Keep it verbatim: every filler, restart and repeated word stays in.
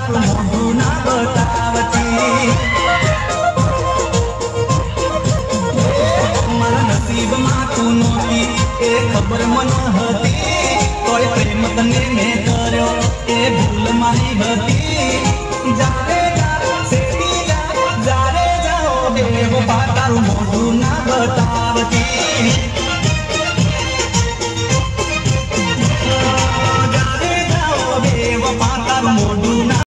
तारू मोढू ना बतावती। मारा नसीब में तू नोती ए खबर मन हती, तोय प्रेम तने ने कर्यो ए भूल मारी हती। जारे जा सेती जा जारे जाओ बेवफा तारू मोढू ना बतावती।